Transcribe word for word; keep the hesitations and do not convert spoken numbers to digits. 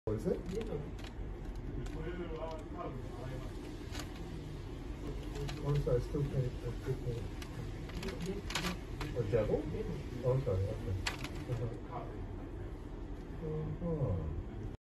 What is it? I'm sorry, I still can't. I still can't. A devil? Oh, I'm sorry. Okay. Uh-huh. Uh-huh.